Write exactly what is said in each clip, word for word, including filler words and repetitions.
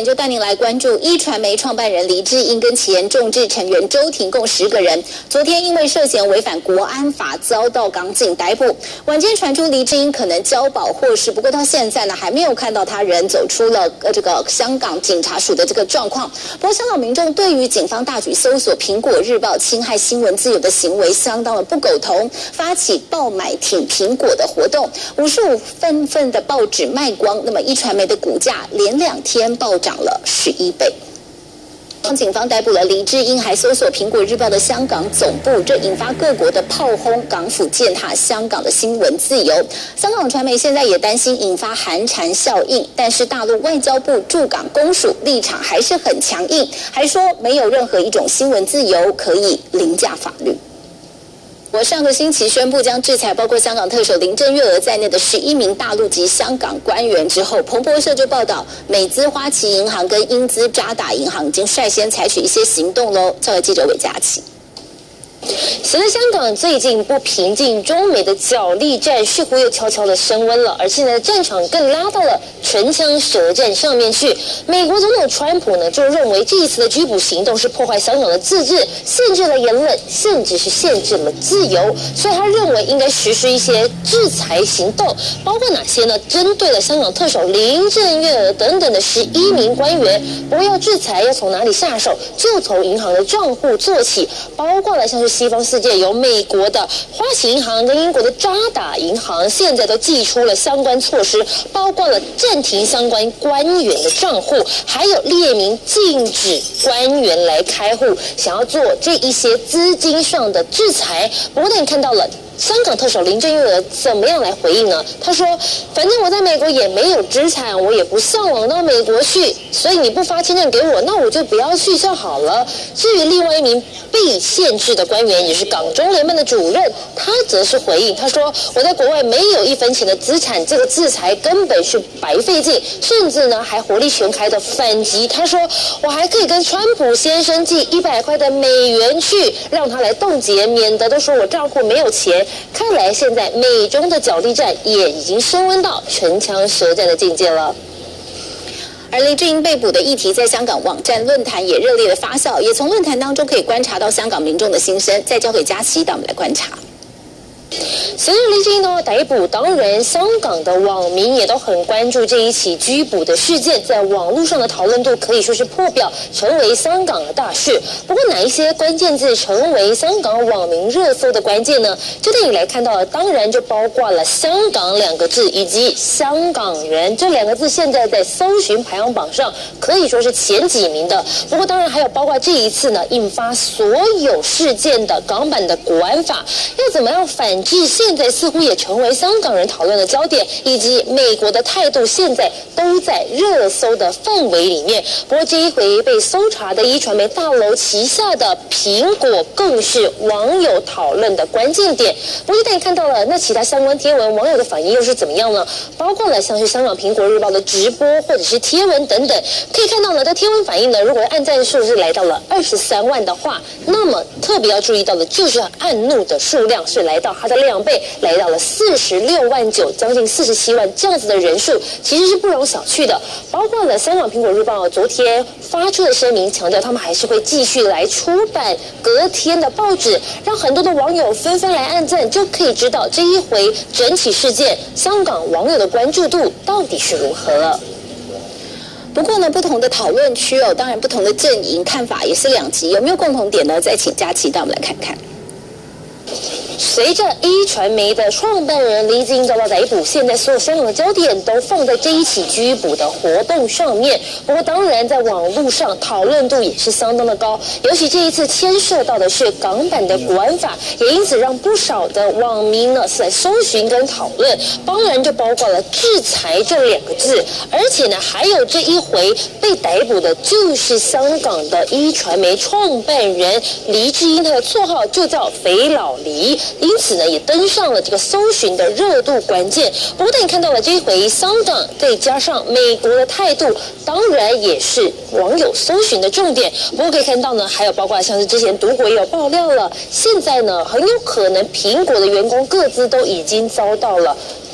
就带您来关注一传媒创办人黎智英跟前众志成员周庭共十个人，昨天因为涉嫌违反国安法遭到港警逮捕。晚间传出黎智英可能交保获释，不过到现在呢还没有看到他人走出了呃这个香港警察署的这个状况。不过香港民众对于警方大举搜索苹果日报侵害新闻自由的行为相当的不苟同，发起爆买挺苹果的活动，五十五份份的报纸卖光，那么一传媒的股价连两天暴涨了十一倍。警方逮捕了黎智英，还搜索苹果日报的香港总部，这引发各国的炮轰，港府践踏香港的新闻自由。香港传媒现在也担心引发寒蝉效应，但是大陆外交部驻港公署立场还是很强硬，还说没有任何一种新闻自由可以凌驾法律。我上个星期宣布将制裁包括香港特首林郑月娥在内的十一名大陆籍香港官员之后，彭博社就报道，美资花旗银行跟英资渣打银行已经率先采取一些行动喽。稍后记者韦佳琪。随着香港最近不平静，中美的角力战似乎又悄悄的升温了，而现在的战场更拉到了唇枪舌战上面去。美国总统川普呢，就认为这一次的拘捕行动是破坏香港的自治，限制了言论，甚至是限制了自由，所以他认为应该实施一些制裁行动，包括哪些呢？针对了香港特首林郑月娥等等的十一名官员，不过要制裁要从哪里下手，就从银行的账户做起，包括了像是西方世界有美国的花旗银行跟英国的渣打银行，现在都祭出了相关措施，包括了暂停相关官员的账户，还有列明禁止官员来开户，想要做这一些资金上的制裁。不过你看到了香港特首林郑月娥怎么样来回应呢？他说，反正我在美国也没有资产，我也不向往到美国去，所以你不发签证给我，那我就不要去就好了。至于另外一名被限制的官员，也是港中联办的主任，他则是回应，他说，我在国外没有一分钱的资产，这个制裁根本是白费劲，甚至呢还火力全开的反击。他说，我还可以跟川普先生寄一百块的美元去，让他来冻结，免得都说我账户没有钱。看来现在美中的角力战也已经升温到唇枪舌战的境界了。而黎智英被捕的议题在香港网站论坛也热烈的发酵，也从论坛当中可以观察到香港民众的心声。再交给佳琪，带我们来观察。随着黎智英的逮捕，当然香港的网民也都很关注这一起拘捕的事件，在网络上的讨论度可以说是破表，成为香港的大事。不过哪一些关键字成为香港网民热搜的关键呢？就带你来看到的，当然就包括了香港两个字以及香港人这两个字，现在在搜寻排行榜上可以说是前几名的。不过当然还有包括这一次呢引发所有事件的港版的国安法，要怎么样反制，现在似乎也成为香港人讨论的焦点，以及美国的态度现在都在热搜的范围里面。不过这一回被搜查的一传媒大楼旗下的苹果更是网友讨论的关键点。不过带你看到了那其他相关贴文网友的反应又是怎么样呢？包括了像是香港苹果日报的直播或者是贴文等等，可以看到呢在贴文反应呢，如果按赞数是来到了二十三万的话，那么特别要注意到的就是按怒的数量是来到它的两倍，来到了四十六万九，将近四十七万，这样子的人数其实是不容小觑的。包括了香港苹果日报昨天发出的声明，强调他们还是会继续来出版隔天的报纸，让很多的网友纷纷来按赞，就可以知道这一回整起事件香港网友的关注度到底是如何了。不过呢，不同的讨论区哦，当然不同的阵营看法也是两极，有没有共同点呢？再请佳琪带我们来看看。随着一传媒的创办人黎智英遭到逮捕，现在所有香港的焦点都放在这一起拘捕的活动上面。不过当然在网络上讨论度也是相当的高，尤其这一次牵涉到的是港版的国安法，也因此让不少的网民呢是在搜寻跟讨论，当然就包括了制裁这两个字，而且呢还有这一回被逮捕的就是香港的一传媒创办人黎智英，他的绰号就叫肥老黎，因此呢也登上了这个搜寻的热度关键。不过你看到了这一回香港再加上美国的态度，当然也是网友搜寻的重点。不过可以看到呢，还有包括像是之前赌鬼有爆料了，现在呢很有可能苹果的员工各自都已经遭到了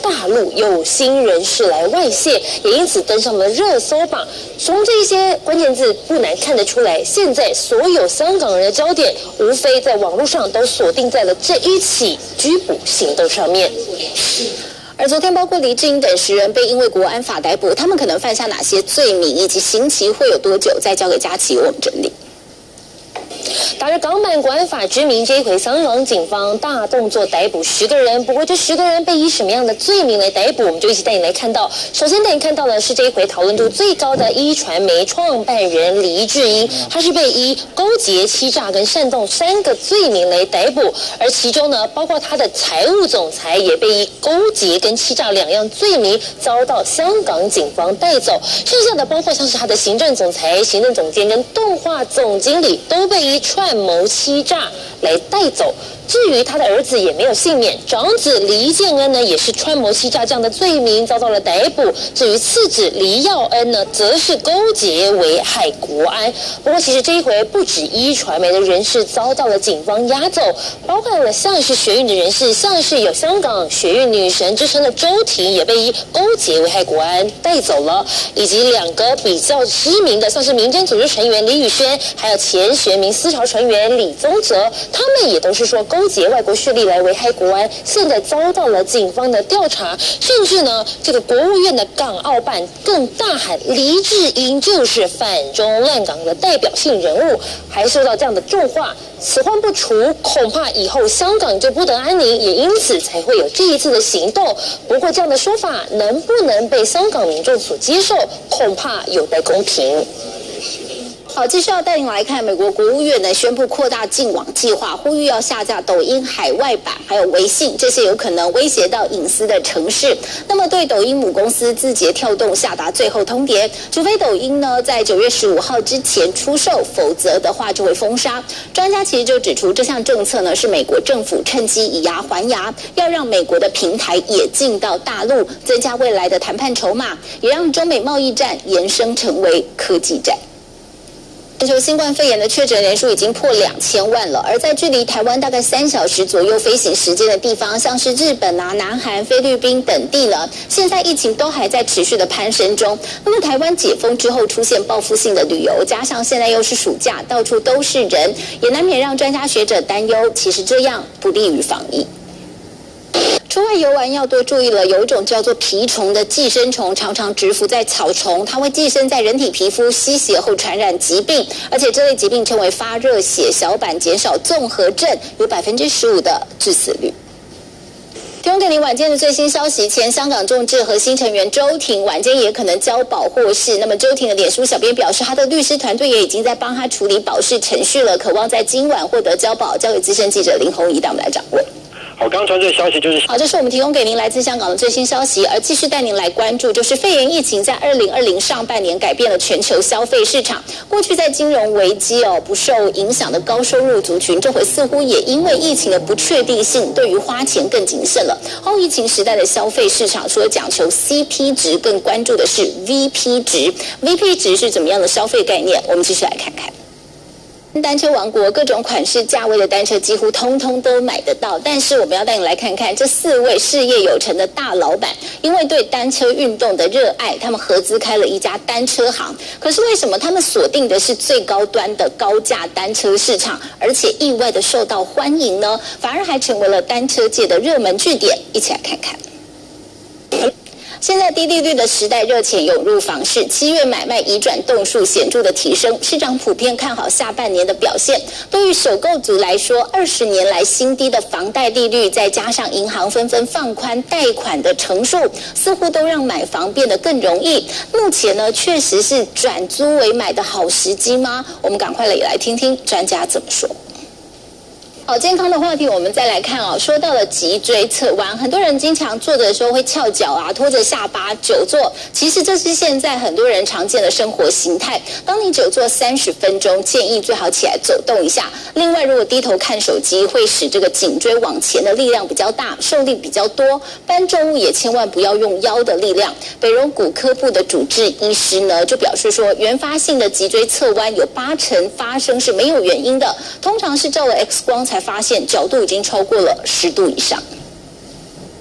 大陆有心人士来外泄，也因此登上了热搜榜。从这些关键字不难看得出来，现在所有香港人的焦点，无非在网络上都锁定在了这一起拘捕行动上面。 而昨天，包括黎智英等十人被因为国安法逮捕，他们可能犯下哪些罪名，以及刑期会有多久？再交给佳琪，我们整理。 打着港版国安法之名，这一回香港警方大动作逮捕十个人。不过这十个人被以什么样的罪名来逮捕，我们就一起带你来看到。首先带你看到的是这一回讨论度最高的一传媒创办人黎智英，他是被以勾结、欺诈跟煽动三个罪名来逮捕，而其中呢，包括他的财务总裁也被以勾结跟欺诈两样罪名遭到香港警方带走。剩下的包括像是他的行政总裁、行政总监跟动画总经理都被以串谋欺诈来带走。至于他的儿子也没有幸免，长子黎建恩呢也是串谋欺诈这样的罪名遭到了逮捕。至于次子黎耀恩呢，则是勾结危害国安。不过其实这一回不止一传媒的人士遭到了警方押走，包括了像是学运的人士，像是有香港学运女神之称的周婷也被以勾结危害国安带走了，以及两个比较知名的像是民间组织成员李宇轩，还有前学民思潮成员李宗哲，他们也都是说勾结外国势力来危害国安，现在遭到了警方的调查，甚至呢，这个国务院的港澳办更大喊黎智英就是反中乱港的代表性人物，还受到这样的重话。此患不除，恐怕以后香港就不得安宁，也因此才会有这一次的行动。不过这样的说法能不能被香港民众所接受，恐怕有待公评。 好，继续要带您来看，美国国务院呢宣布扩大禁网计划，呼吁要下架抖音海外版，还有微信这些有可能威胁到隐私的城市。那么对抖音母公司字节跳动下达最后通牒，除非抖音呢在九月十五号之前出售，否则的话就会封杀。专家其实就指出，这项政策呢是美国政府趁机以牙还牙，要让美国的平台也进到大陆，增加未来的谈判筹码，也让中美贸易战延伸成为科技战。全球新冠肺炎的确诊人数已经破两千万了，而在距离台湾大概三小时左右飞行时间的地方，像是日本啊、南韩、菲律宾等地呢，现在疫情都还在持续的攀升中。那么台湾解封之后出现报复性的旅游，加上现在又是暑假，到处都是人，也难免让专家学者担忧，其实这样不利于防疫。出外游玩要多注意了，有一种叫做蜱虫的寄生虫，常常蛰伏在草丛，它会寄生在人体皮肤，吸血后传染疾病，而且这类疾病称为发热血小板减少综合症，有百分之十五的致死率。提供给您晚间的最新消息，前香港众志核心成员周庭晚间也可能交保获释。那么周庭的脸书小编表示，他的律师团队也已经在帮他处理保释程序了，渴望在今晚获得交保。交给资深记者林宏仪，带我们来掌握。 好，刚传这个消息就是好，这是我们提供给您来自香港的最新消息，而继续带您来关注，就是肺炎疫情在二零二零上半年改变了全球消费市场。过去在金融危机哦不受影响的高收入族群，这回似乎也因为疫情的不确定性，对于花钱更谨慎了。后疫情时代的消费市场，除了讲求 C P 值，更关注的是 V P 值。V P 值是怎么样的消费概念？我们继续来看看。单车王国，各种款式价位的单车几乎通通都买得到，但是我们要带你来看看这四位事业有成的大老板，因为对单车运动的热爱，他们合资开了一家单车行。可是为什么他们锁定的是最高端的高价单车市场，而且意外的受到欢迎呢？反而还成为了单车界的热门据点，一起来看看。现在低利率的时代，热钱涌入房市，七月买卖移转栋数显著的提升，市场普遍看好下半年的表现。对于首购族来说，二十年来新低的房贷利率，再加上银行纷纷放宽贷款的成数，似乎都让买房变得更容易。目前呢，确实是转租为买的好时机吗？我们赶快也来听听专家怎么说。好，健康的话题我们再来看哦。说到了脊椎侧弯，很多人经常坐着的时候会翘脚啊，拖着下巴久坐。其实这是现在很多人常见的生活形态。当你久坐三十分钟，建议最好起来走动一下。另外，如果低头看手机，会使这个颈椎往前的力量比较大，受力比较多。搬重物也千万不要用腰的力量。北荣骨科部的主治医师呢，就表示说，原发性的脊椎侧弯有八成发生是没有原因的，通常是照了 X 光才发现角度已经超过了十度以上。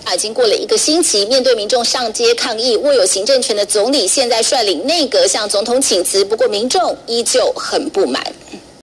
已经过了一个星期，面对民众上街抗议，握有行政权的总理现在率领内阁向总统请辞，不过民众依旧很不满。